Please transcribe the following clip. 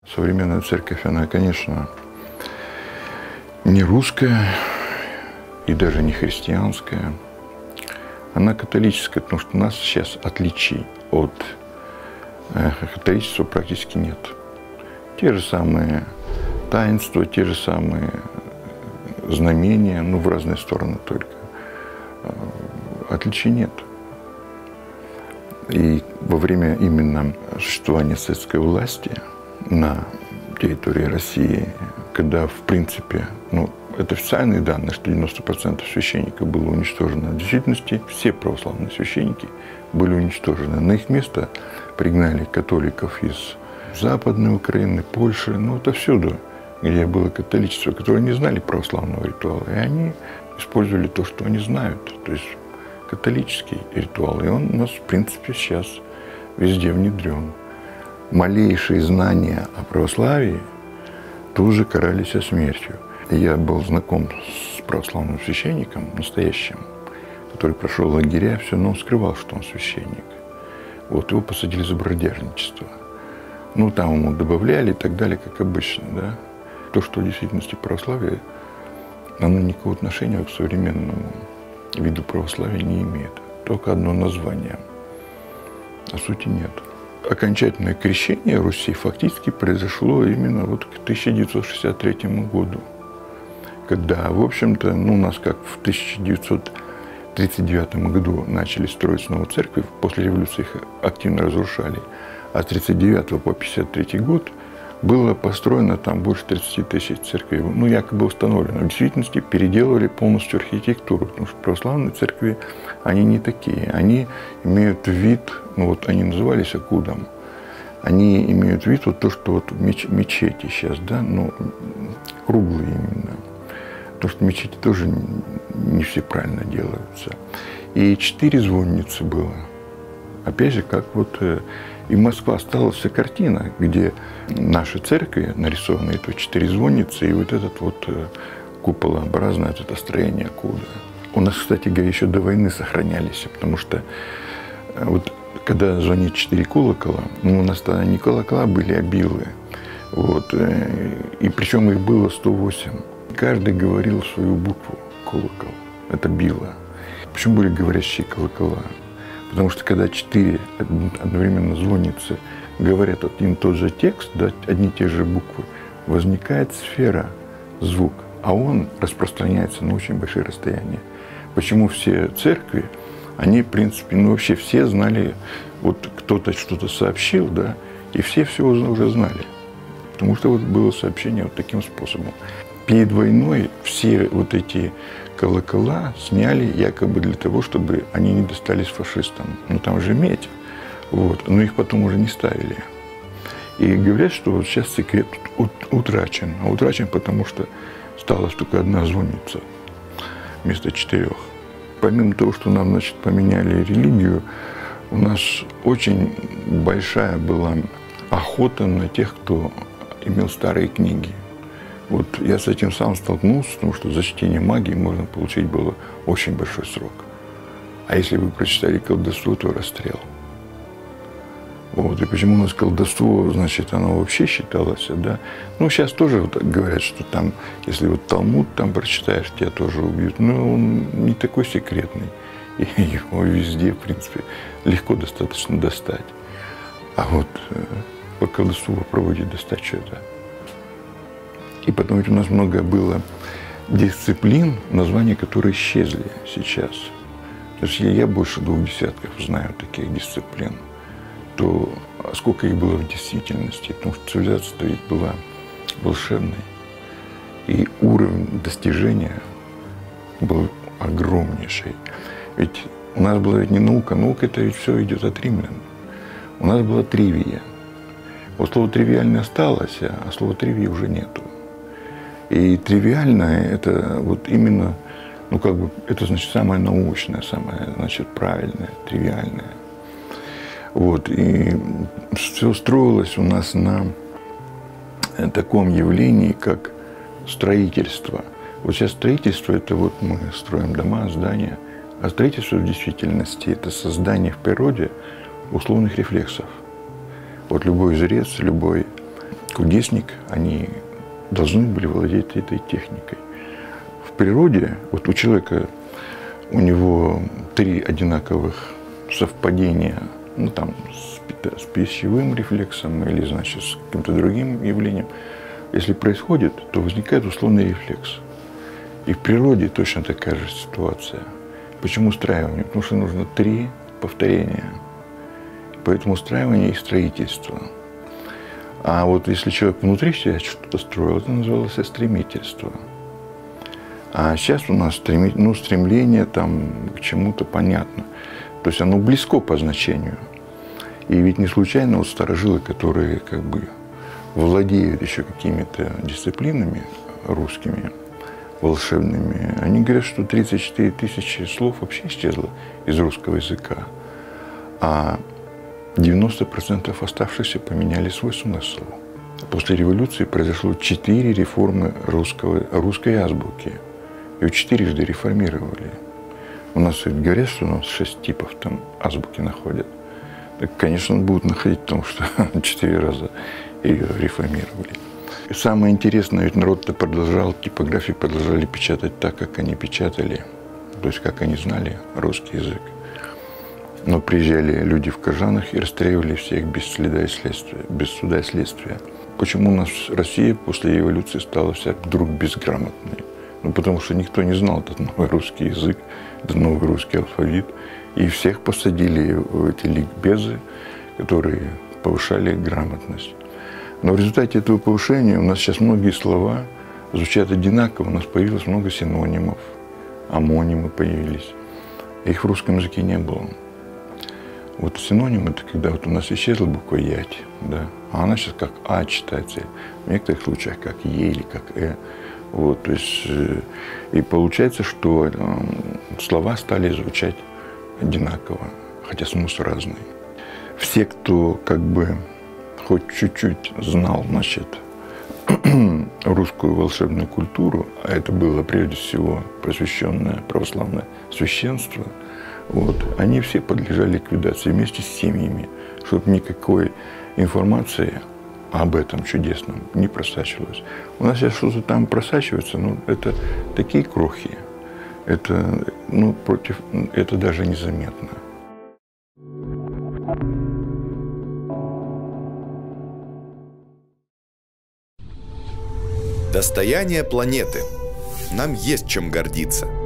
Современная церковь, она, конечно, не русская и даже не христианская. Она католическая, потому что у нас сейчас отличий от католичества практически нет. Те же самые таинства, те же самые знамения, ну, в разные стороны только. Отличий нет. И во время именно существования советской власти на территории России, когда, в принципе, ну, это официальные данные, что 90% священников было уничтожено. В действительности все православные священники были уничтожены. На их место пригнали католиков из Западной Украины, Польши, ну, отовсюду, где было католичество, которые не знали православного ритуала. И они использовали то, что они знают, то есть католический ритуал. И он у нас, в принципе, сейчас везде внедрен. Малейшие знания о православии тоже карались смертью. Я был знаком с православным священником, настоящим, который прошел лагеря, все, но он скрывал, что он священник. Вот, его посадили за бродяжничество. Ну, там ему добавляли и так далее, как обычно, да. То, что в действительности православие, оно никакого отношения к современному виду православия не имеет. Только одно название, а сути нет. Окончательное крещение Руси фактически произошло именно вот к 1963 году, когда, в общем-то, ну, у нас как в 1939 году начали строить снова церкви, после революции их активно разрушали, а с 1939 по 1953 год было построено там больше 30 тысяч церквей, ну, якобы установлено. В действительности переделывали полностью архитектуру, потому что православные церкви, они не такие. Они имеют вид, ну, вот они назывались окудом, они имеют вид вот то, что вот мечети сейчас, да, ну, круглые именно. Потому что мечети тоже не все правильно делаются. И 4 звонницы было. Опять же, как вот и Москва осталась вся картина, где наши церкви нарисованы, это 4 звонницы, и вот этот вот куполообразное это строение окуда. У нас, кстати говоря, еще до войны сохранялись, потому что вот когда звонит 4 колокола, ну, у нас тогда не колокола были, а билы. Вот, и причем их было 108. Каждый говорил свою букву колокол. Это било. Почему были говорящие колокола? Потому что когда 4 одновременно звонницы говорят один и тот же текст, да, одни и те же буквы, возникает сфера, звук, а он распространяется на очень большие расстояния. Почему все церкви, они, в принципе, ну, вообще все знали, вот кто-то что-то сообщил, да, и все уже знали. Потому что вот было сообщение вот таким способом. Перед войной все вот эти колокола сняли якобы для того, чтобы они не достались фашистам. Ну, там же медь. Вот. Но их потом уже не ставили. И говорят, что вот сейчас секрет утрачен. А утрачен, потому что осталась только одна звонница вместо 4. Помимо того, что нам, значит, поменяли религию, у нас очень большая была охота на тех, кто имел старые книги. Вот я с этим сам столкнулся, потому что за чтение магии можно получить было очень большой срок. А если вы прочитали колдовство, то расстрел. Вот. И почему у нас колдовство, значит, оно вообще считалось, да? Ну, сейчас тоже вот говорят, что там, если вот Талмуд там прочитаешь, тебя тоже убьют. Но он не такой секретный. И его везде, в принципе, легко достаточно достать. А вот по колдовству попробуйте достать что-то. И потом ведь у нас много было дисциплин, названия которые исчезли сейчас. То есть я больше 2 десятков знаю таких дисциплин. То сколько их было в действительности? Потому что цивилизация ведь была волшебной. И уровень достижения был огромнейший. Ведь у нас была ведь не наука. Наука это ведь все идет от римлян. У нас была тривия. Вот слово тривиальное осталось, а слова тривии уже нету. И тривиальное это вот именно, ну как бы, это значит самое научное, самое, значит, правильное, тривиальное. Вот, и все строилось у нас на таком явлении, как строительство. Вот сейчас строительство, это вот мы строим дома, здания, а строительство в действительности это создание в природе условных рефлексов. Вот любой жрец, любой кудесник, они должны были владеть этой техникой. В природе, вот у человека, у него 3 одинаковых совпадения, ну там с пищевым рефлексом или, значит, с каким-то другим явлением. Если происходит, то возникает условный рефлекс. И в природе точно такая же ситуация. Почему устраивание? Потому что нужно 3 повторения. Поэтому устраивание и строительство. А вот если человек внутри себя что-то строил, это называлось стремительство. А сейчас у нас стремление там, к чему-то понятно. То есть оно близко по значению. И ведь не случайно вот старожилы, которые как бы владеют еще какими-то дисциплинами русскими, волшебными, они говорят, что 34 тысячи слов вообще исчезло из русского языка. А 90% оставшихся поменяли свой смысл. После революции произошло 4 реформы русской азбуки. Ее 4-жды реформировали. У нас ведь говорят, что у нас 6 типов там азбуки находят. Так, конечно, будут находить, потому что 4 раза ее реформировали. И самое интересное, ведь народ-то продолжал, типографии продолжали печатать так, как они печатали. То есть, как они знали русский язык. Но приезжали люди в кожанах и расстреливали всех без следа и следствия, без суда и следствия. Почему у нас Россия после революции стала вся вдруг безграмотной? Ну, потому что никто не знал этот новый русский язык, этот новый русский алфавит. И всех посадили в эти ликбезы, которые повышали грамотность. Но в результате этого повышения у нас сейчас многие слова звучат одинаково. У нас появилось много синонимов, амонимы появились. Их в русском языке не было. Вот синоним – это когда вот у нас исчезла буква «ять», да, а она сейчас как «а» читается, в некоторых случаях как «е» или как «э». Вот, то есть, и получается, что слова стали звучать одинаково, хотя смысл разный. Все, кто как бы хоть чуть-чуть знал, значит, русскую волшебную культуру, а это было прежде всего просвещенное православное священство, вот, они все подлежали ликвидации вместе с семьями, чтобы никакой информации об этом чудесном не просачивалось. У нас сейчас что-то там просачивается, но это такие крохи, это, ну, это даже незаметно. Достояние планеты. Нам есть чем гордиться.